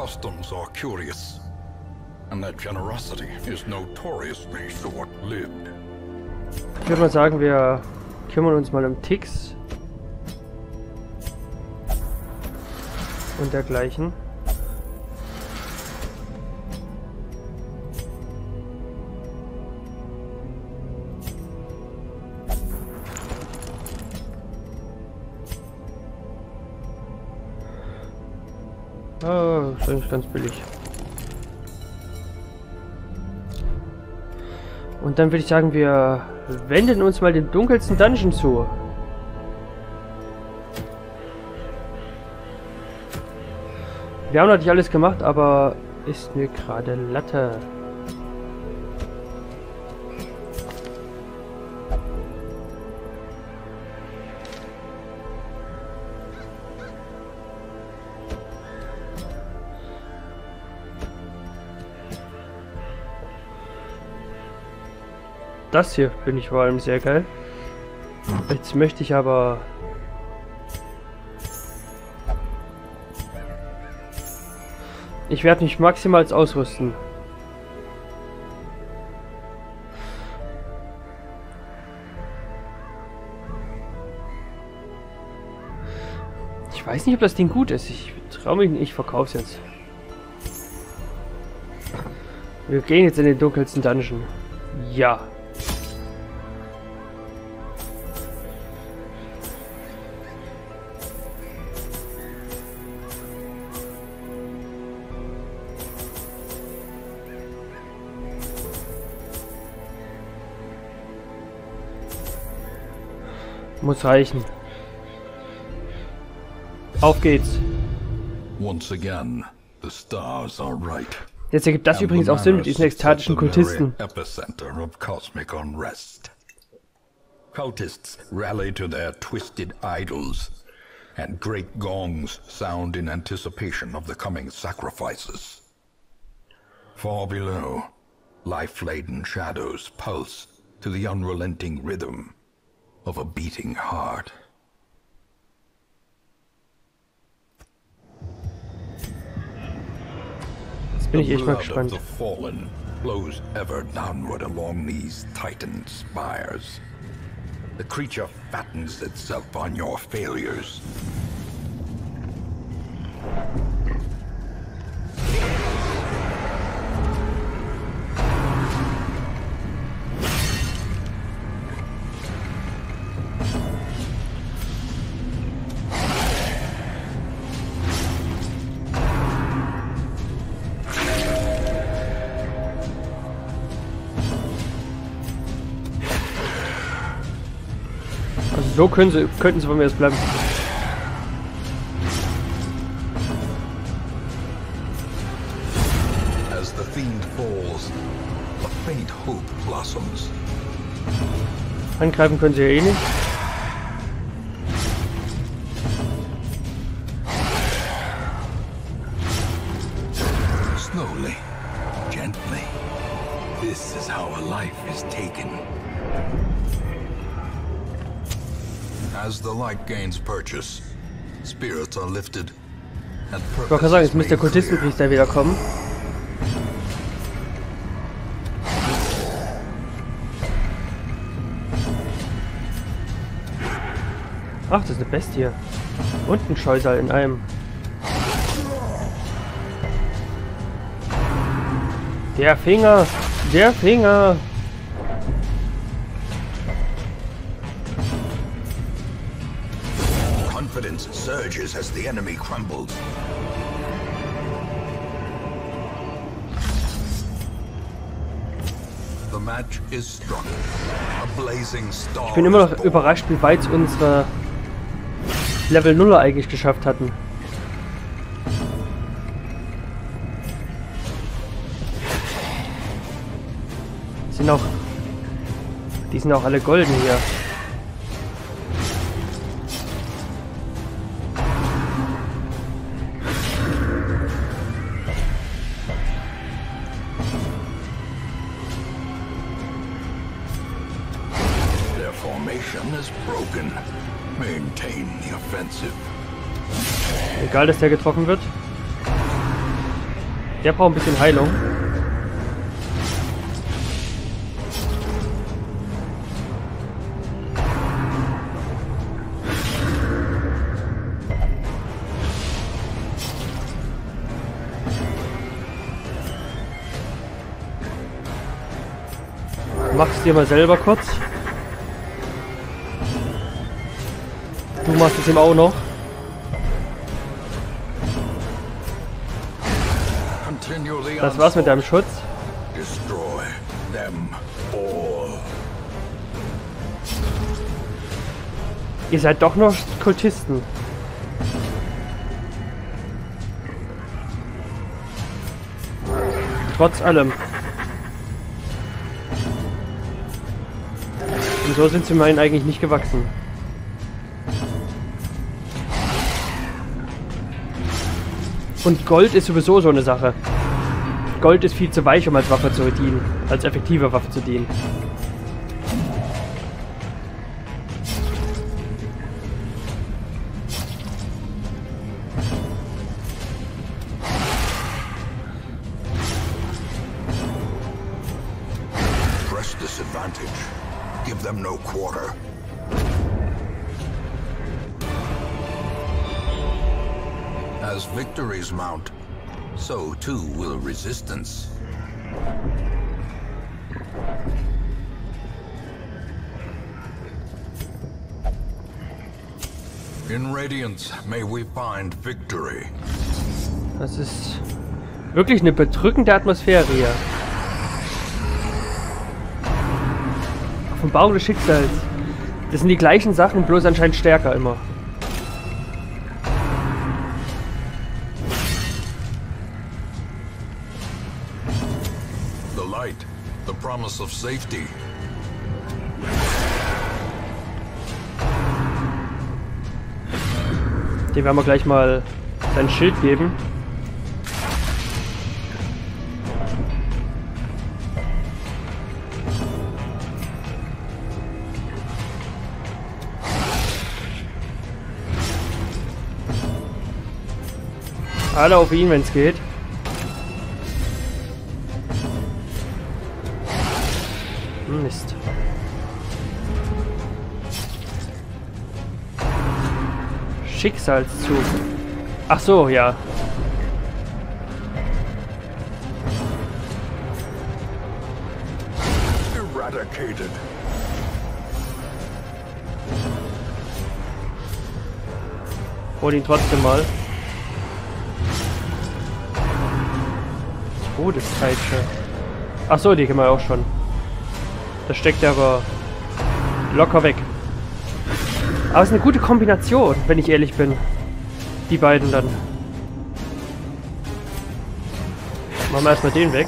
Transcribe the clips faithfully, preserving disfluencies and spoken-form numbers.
customs are curious, and that generosity is notoriously short-lived. Ich würde mal sagen, wir kümmern uns mal um Ticks und dergleichen. Oh, ist eigentlich ganz billig. Und dann würde ich sagen, wir wenden uns mal dem dunkelsten Dungeon zu. Wir haben noch nicht alles gemacht, aber ist mir gerade Latte. Das hier finde ich vor allem sehr geil. Jetzt möchte ich aber... Ich werde mich maximal ausrüsten. Ich weiß nicht, ob das Ding gut ist. Ich traue mich nicht, ich verkaufe es jetzt. Wir gehen jetzt in den dunkelsten Dungeon. Ja. Muss reichen. Auf geht's. Once again, the stars are right. Jetzt ergibt das übrigens auch Sinn mit diesen ekstatischen Kultisten. Epicenter of cosmic unrest. Cultists rally to their twisted idols, and great gongs sound in anticipation of the coming sacrifices. Far below, life-laden shadows pulse to the unrelenting rhythm of a beating heart. Jetzt bin ich echt mal gespannt. The fallen flows ever downward along these titan spires. The creature fattens itself on your failures. So können sie, könnten sie von mir jetzt bleiben. As the fiend falls, a faint hope blossoms. Angreifen können sie ja eh nicht. Slowly, gently. This is how a life is taken. As the light gains purchase, spirits are lifted and Ich wollte gerade sagen, jetzt müsste der Kultistenpriester wieder kommen. Ach, das ist eine Bestie. Und ein Scheusal in einem. Der Finger! Der Finger! Confidence surges as the enemy crumbles. The match is struck. A blazing star. Ich bin immer noch überrascht, wie weit unsere Level null eigentlich geschafft hatten. Die sind auch, die sind auch alle golden hier. Maintain the offensive. Egal, dass der getroffen wird. Der braucht ein bisschen Heilung. Mach's dir mal selber kurz. Du machst es ihm auch noch. Das war's mit deinem Schutz. Destroy them all. Ihr seid doch noch Kultisten. Trotz allem. Und so sind sie meinen eigentlich nicht gewachsen. Und Gold ist sowieso so eine Sache. Gold ist viel zu weich, um als Waffe zu dienen, als effektive Waffe zu dienen. Press this advantage. Give them no quarter. As victories mount, so too will resistance. In Radiance may we find victory. Das ist wirklich eine bedrückende Atmosphäre hier. Offenbarung des Schicksals. Das sind die gleichen Sachen, bloß anscheinend stärker immer. The light, the promise of safety. Dem werden wir gleich mal sein Schild geben. Alle auf ihn, wenn es geht. Mist. Schicksalszug. Ach so, ja. Eradicated. Hol ihn trotzdem mal. Todespeitsche. Ach so, die kennen wir auch schon. Das steckt aber locker weg. Aber es ist eine gute Kombination, wenn ich ehrlich bin. Die beiden dann. Machen wir erstmal den weg.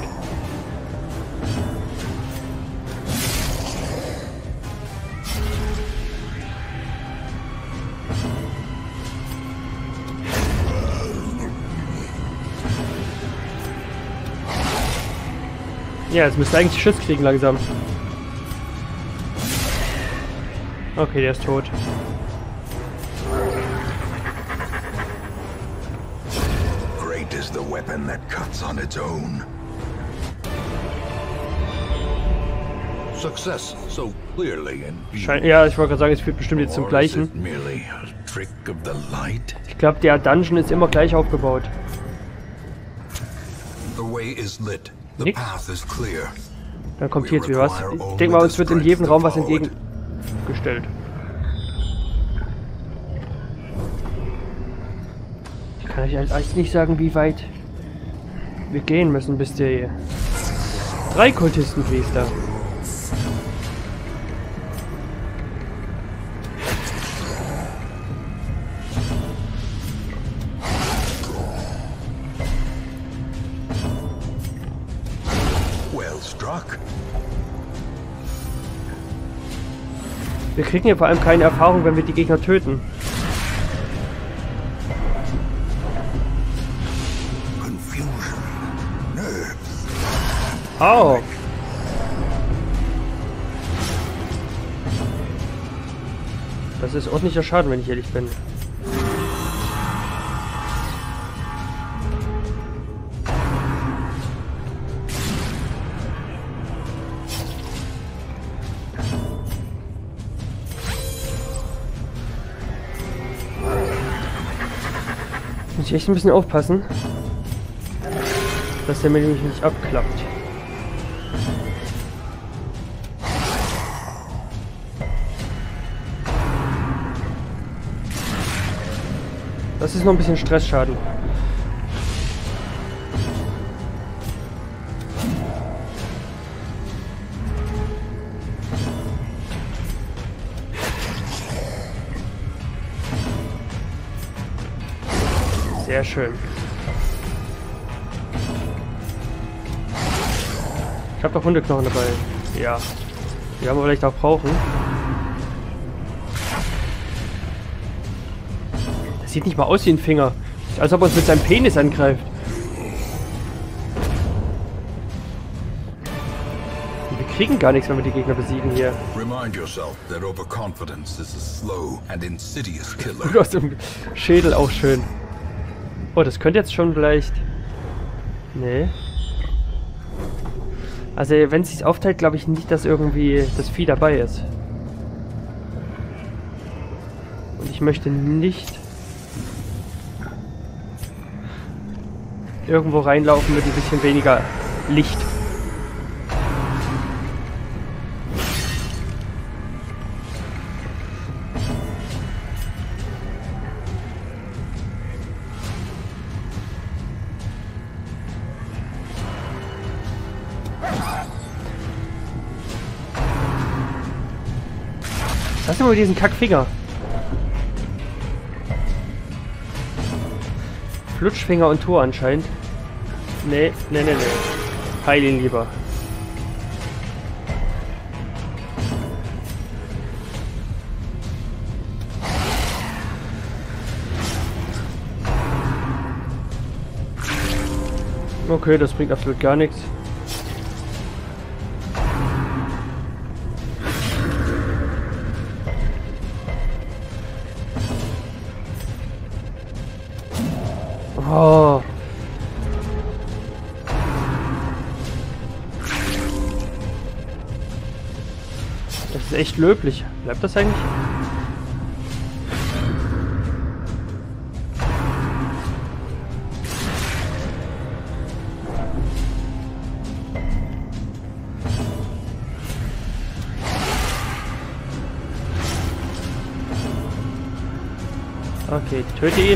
Ja, jetzt müsste eigentlich Schiss kriegen langsam. Okay, der ist tot. Great is the weapon that cuts on its own. Success so clearly in view. Schein ja, ich wollte gerade sagen, es führt bestimmt jetzt zum gleichen. Ich glaube, der Dungeon ist immer gleich aufgebaut. The way is lit. The Nix. path is clear. Dann kommt hier jetzt wieder was. Ich denke mal, uns wird in jedem Raum was entgegengestellt. Ich kann euch eigentlich nicht sagen, wie weit wir gehen müssen, bis die drei Kultistenpriester. Well struck. Wir kriegen hier vor allem keine Erfahrung, wenn wir die Gegner töten. Oh. Das ist ordentlicher Schaden, wenn ich ehrlich bin. Muss ich echt ein bisschen aufpassen, dass der mir nämlich nicht abklappt. Das ist noch ein bisschen Stressschaden. Sehr schön. Ich habe doch Hundeknochen dabei. Ja. Die werden wir vielleicht auch brauchen. Das sieht nicht mal aus wie ein Finger. Als ob er uns mit seinem Penis angreift. Und wir kriegen gar nichts, wenn wir die Gegner besiegen hier. Remind yourself that overconfidence is a slow and insidious killer. Gut aus dem Schädel auch schön. Oh, das könnte jetzt schon vielleicht... Nee. Also, wenn es sich aufteilt, glaube ich nicht, dass irgendwie das Vieh dabei ist. Und ich möchte nicht irgendwo reinlaufen mit ein bisschen weniger Licht. Was hast du mit diesen Kackfinger? Flutschfinger und Tor anscheinend. Nee, nee, nee, nee. Heil ihn lieber. Okay, das bringt absolut gar nichts. Oh. Das ist echt löblich. Bleibt das eigentlich? Okay, töte ihn.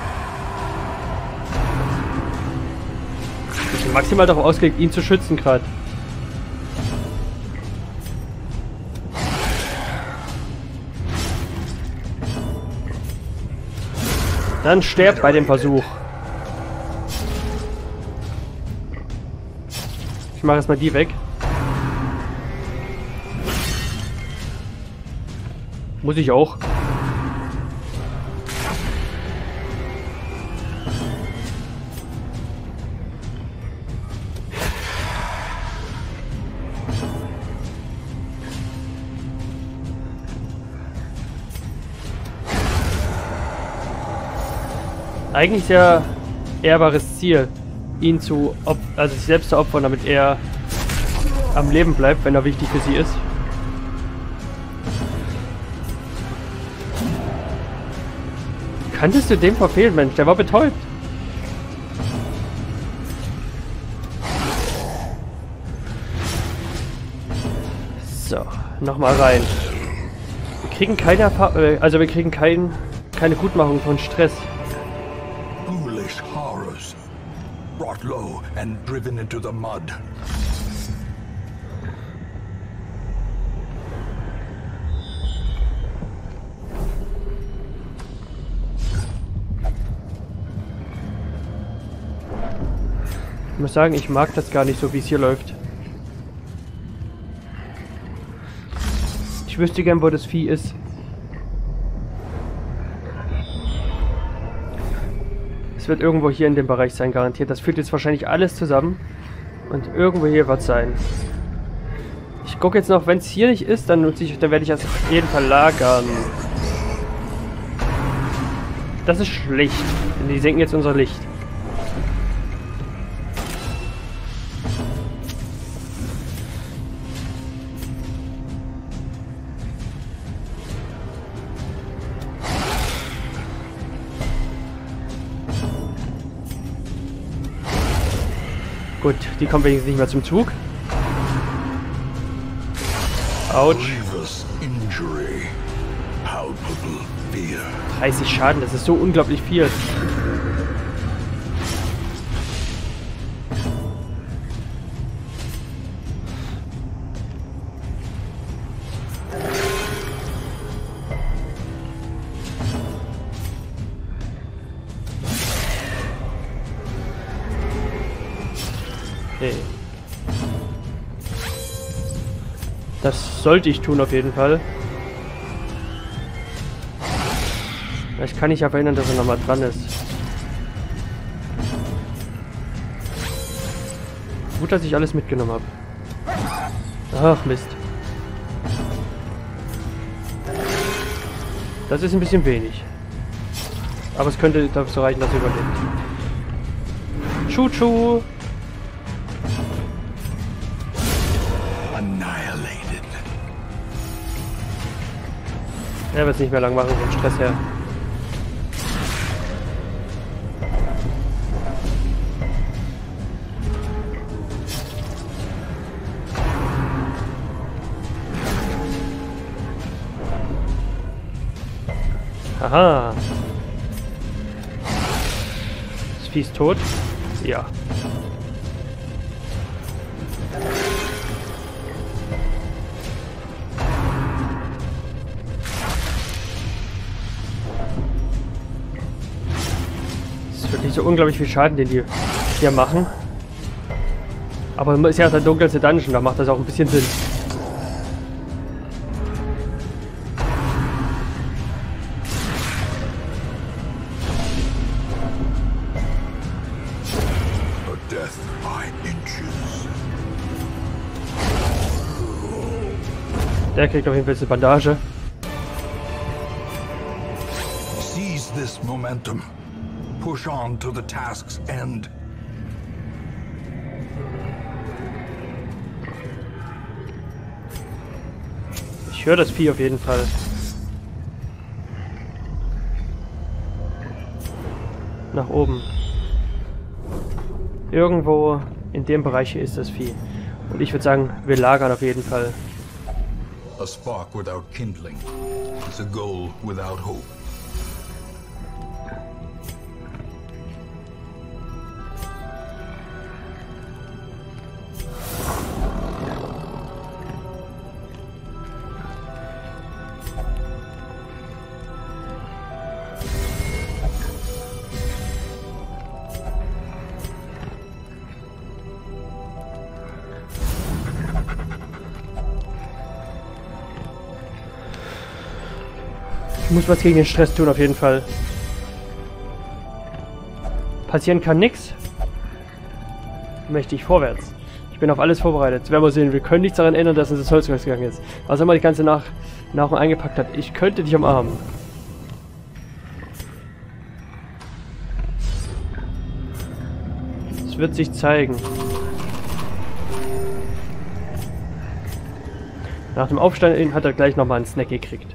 Ich bin maximal darauf ausgelegt, ihn zu schützen gerade. Dann stirbt bei dem Versuch. Ich mache erstmal die weg. Muss ich auch. Eigentlich sehr ehrbares Ziel, ihn zu op also sich selbst zu opfern, damit er am Leben bleibt, wenn er wichtig für sie ist. Kanntest du den verfehlen, Mensch? Der war betäubt. So, nochmal rein. Wir kriegen keine Erfahrung, also wir kriegen kein, keine Gutmachung von Stress. Ghoulish horrors, brought low and driven into the mud. Ich muss sagen, ich mag das gar nicht so, wie es hier läuft. Ich wüsste gern, wo das Vieh ist. Es wird irgendwo hier in dem Bereich sein, garantiert. Das führt jetzt wahrscheinlich alles zusammen. Und irgendwo hier wird es sein. Ich gucke jetzt noch, wenn es hier nicht ist, dann, nutze ich, dann werde ich das auf jeden Fall lagern. Das ist schlecht. Denn die senken jetzt unser Licht. Gut, die kommt wenigstens nicht mehr zum Zug. Autsch. dreißig Schaden, das ist so unglaublich viel. Okay. Das sollte ich tun auf jeden Fall. Vielleicht kann ich ja verhindern, dass er nochmal dran ist. Gut, dass ich alles mitgenommen habe. Ach, Mist. Das ist ein bisschen wenig. Aber es könnte dazu reichen, dass er überlebt. Tschu-tschu! Er wird es nicht mehr lang machen, vom Stress her. Aha. Das Vieh ist tot? Ja. Das ist wirklich so unglaublich viel Schaden, den die hier machen. Aber es ist ja der dunkelste Dungeon, da macht das auch ein bisschen Sinn. Der kriegt auf jeden Fall eine Bandage. Seize this momentum. Push on to the task's end. Ich höre das Vieh auf jeden Fall. Nach oben. Irgendwo in dem Bereich hier ist das Vieh. Und ich würde sagen, wir lagern auf jeden Fall. A spark without kindling is a goal without hope. Ich muss was gegen den Stress tun, auf jeden Fall. Passieren kann nichts. Möchte ich vorwärts. Ich bin auf alles vorbereitet. Jetzt werden wir sehen, wir können nichts daran ändern, dass uns das Holz gegangen ist. Was immer die ganze Nach Nahrung eingepackt hat. Ich könnte dich umarmen. Es wird sich zeigen. Nach dem Aufstand hat er gleich nochmal einen Snack gekriegt.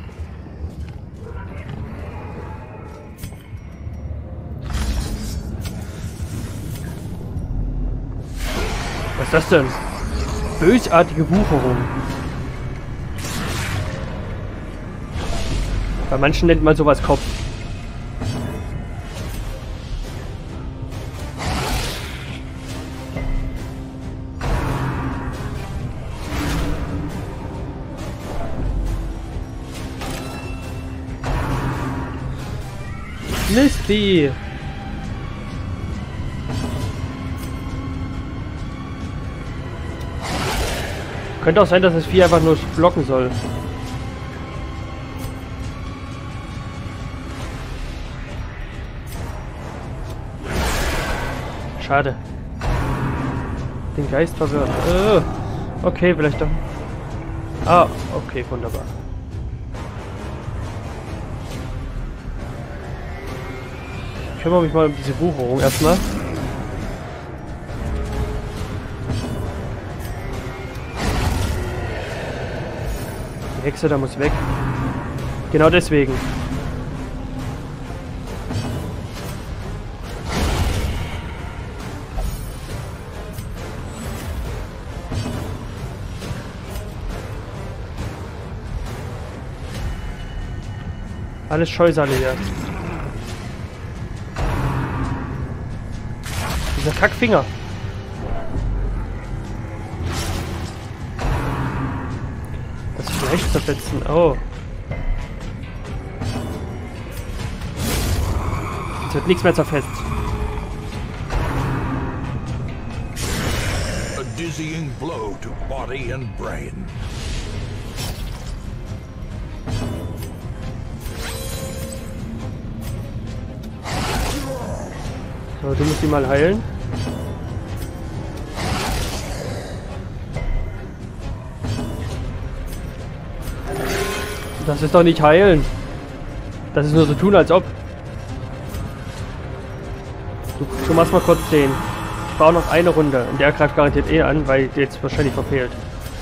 Was ist das denn? Bösartige Wucherung. Bei manchen nennt man sowas Kopf. Misty! Könnte auch sein, dass das Vieh einfach nur blocken soll. Schade. Den Geist verwirrt. Äh, okay, vielleicht doch. Ah, okay, wunderbar. Ich kümmere mich mal um diese Wucherung erstmal. Die Hexe da muss weg. Genau deswegen. Alles Scheusale hier. Dieser Kackfinger. Das Fleisch zerfetzen. Oh. Jetzt wird nichts mehr zerfetzt. A dizzying blow to body and brain. So, du musst ihn mal heilen. Das ist doch nicht heilen. Das ist nur so tun, als ob. Du, du machst mal kurz den. Ich brauche noch eine Runde. Und der greift garantiert eh an, weil der jetzt wahrscheinlich verfehlt.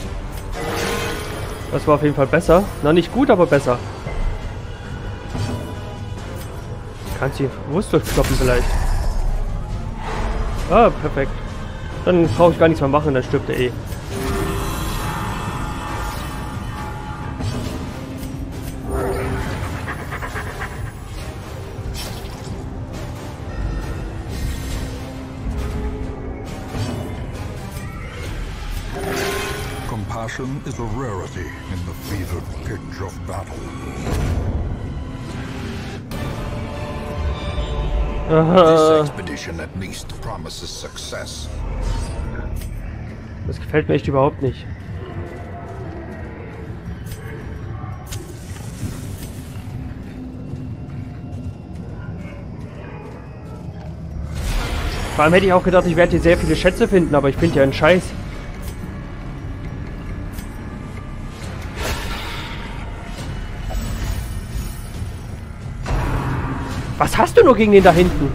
Das war auf jeden Fall besser. Noch nicht gut, aber besser. Kannst du Wurst durchkloppen vielleicht. Ah, perfekt. Dann brauche ich gar nichts mehr machen, dann stirbt er eh. Compassion is a rarity in the fevered pitch of battle. This expedition at least promises success. Das gefällt mir echt überhaupt nicht. Vor allem hätte ich auch gedacht, ich werde hier sehr viele Schätze finden, aber ich finde ja einen Scheiß. Was hast du nur gegen den da hinten?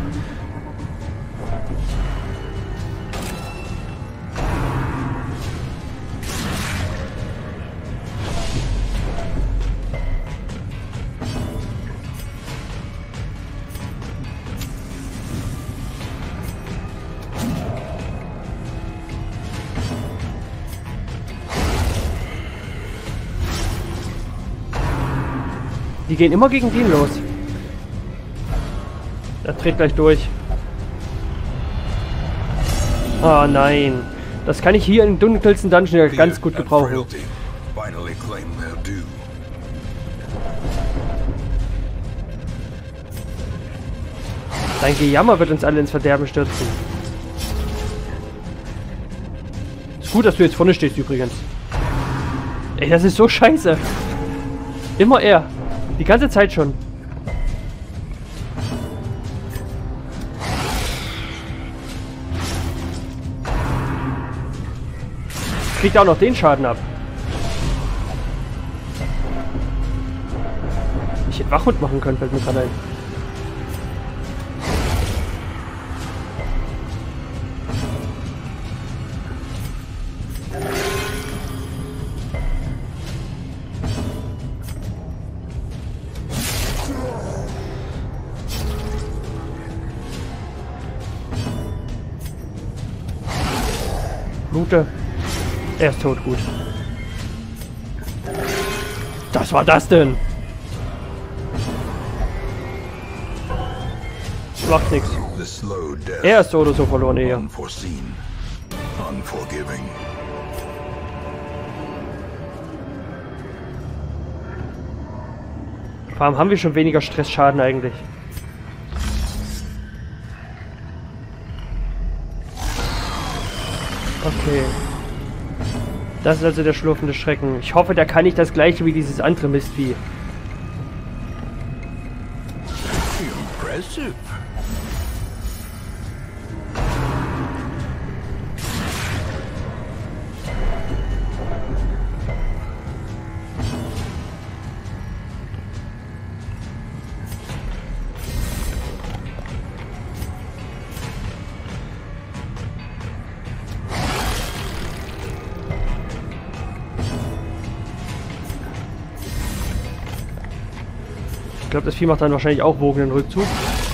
Die gehen immer gegen den los. Er dreht gleich durch. Oh nein. Das kann ich hier im dunkelsten Dungeon ja ganz gut gebrauchen. Dein Gejammer wird uns alle ins Verderben stürzen. Ist gut, dass du jetzt vorne stehst übrigens. Ey, das ist so scheiße. Immer er. Die ganze Zeit schon. Kriegt auch noch den Schaden ab. Ich hätte Wachhund machen können, fällt mir gerade ein. Blute. Er ist tot, gut. Was war das denn? Macht nichts. Er ist so oder so verloren, eher. Warum haben wir schon weniger Stressschaden eigentlich? Okay. Das ist also der schlurfende Schrecken. Ich hoffe, der kann nicht das gleiche wie dieses andere Mistvieh. Impressive. Ich glaube, das Vieh macht dann wahrscheinlich auch wogenden Rückzug.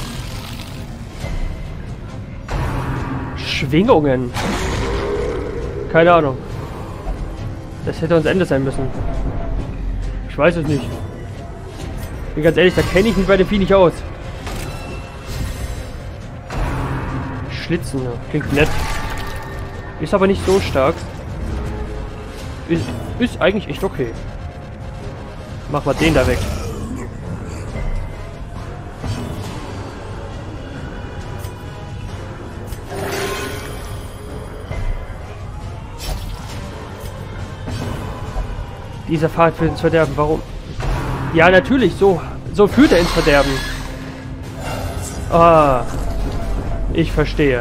Schwingungen. Keine Ahnung. Das hätte uns Ende sein müssen. Ich weiß es nicht. Bin ganz ehrlich, da kenne ich mich bei dem Vieh nicht aus. Schlitzen, klingt nett. Ist aber nicht so stark. Ist, ist eigentlich echt okay. Mach mal den da weg. Dieser Pfad führt ins Verderben. Warum? Ja, natürlich. So, so führt er ins Verderben. Ah. Ich verstehe.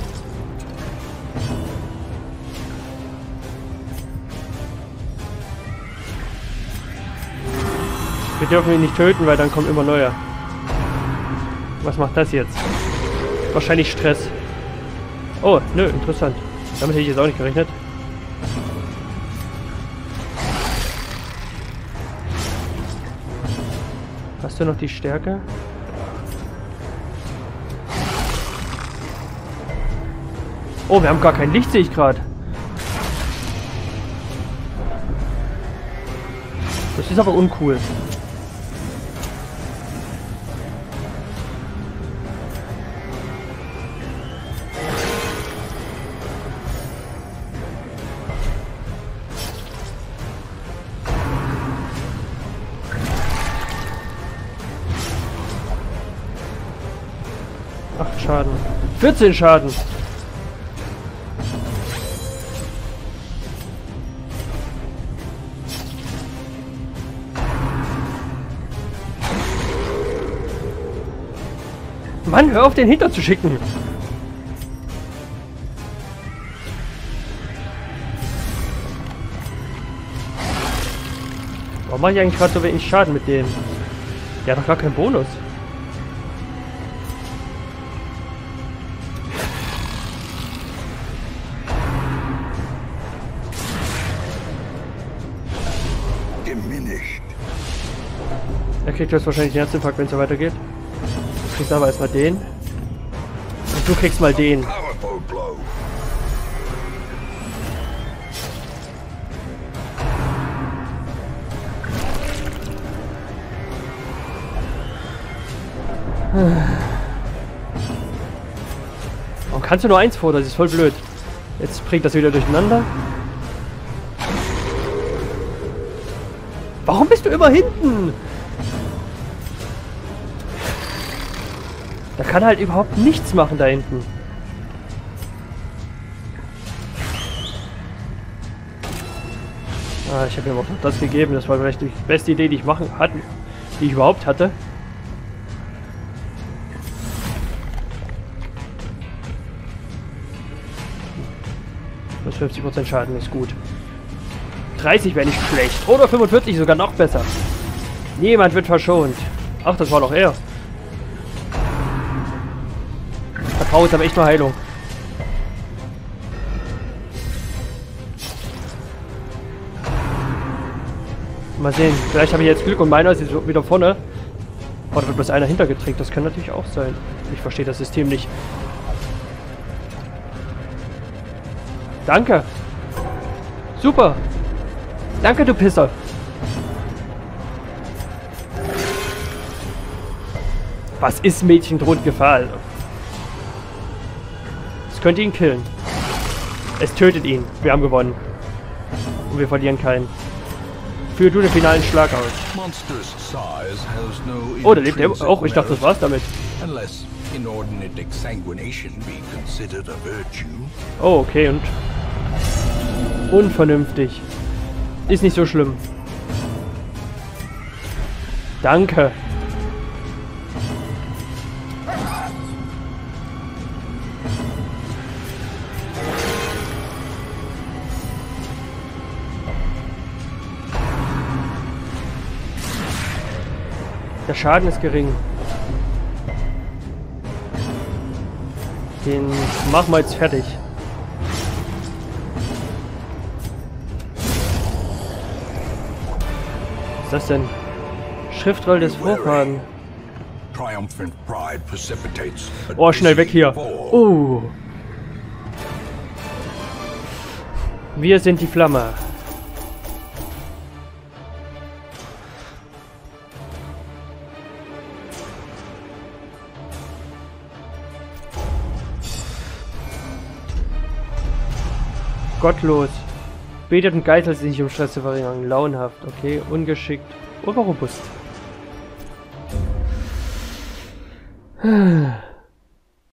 Wir dürfen ihn nicht töten, weil dann kommt immer neuer. Was macht das jetzt? Wahrscheinlich Stress. Oh, nö, interessant. Damit hätte ich jetzt auch nicht gerechnet. Hast du noch die Stärke? Oh, wir haben gar kein Licht, sehe ich gerade. Das ist aber uncool. acht Schaden. vierzehn Schaden. Mann, hör auf, den hinter zu schicken. Warum mache ich eigentlich gerade so wenig Schaden mit dem? Der hat doch gar keinen Bonus. Er kriegt jetzt wahrscheinlich einen Herzinfarkt, wenn es so weitergeht. Du kriegst aber erstmal den. Und du kriegst mal den. Warum kannst du nur eins vor? Das ist voll blöd. Jetzt bringt das wieder durcheinander. Warum bist du immer hinten? Da kann halt überhaupt nichts machen da hinten. Ah, ich habe ihm auch noch das gegeben. Das war vielleicht die beste Idee, die ich machen hatte, die ich überhaupt hatte. Das fünfzig Prozent Schaden ist gut. dreißig wäre nicht schlecht. Oder fünfundvierzig sogar noch besser. Niemand wird verschont. Ach, das war doch er. Vertraue ist aber echt nur Heilung. Mal sehen. Vielleicht habe ich jetzt Glück und meiner ist jetzt wieder vorne. Oder wird bloß einer hintergetränkt. Das kann natürlich auch sein. Ich verstehe das System nicht. Danke. Super. Danke, du Pisser. Was ist Mädchen droht Gefahr? Es könnte ihn killen. Es tötet ihn. Wir haben gewonnen. Und wir verlieren keinen. Führ du den finalen Schlag aus. Oh, da lebt er auch. Ich dachte, das war's damit. Oh, okay. Und unvernünftig. Ist nicht so schlimm. Danke. Der Schaden ist gering. Den machen wir jetzt fertig. Was ist das denn? Schriftroll des Vorfahren. Oh, schnell weg hier. Oh. Wir sind die Gottlos. Betet und geistert sich nicht, um Stress zu verringern. Launhaft, okay. Ungeschickt. Oder robust.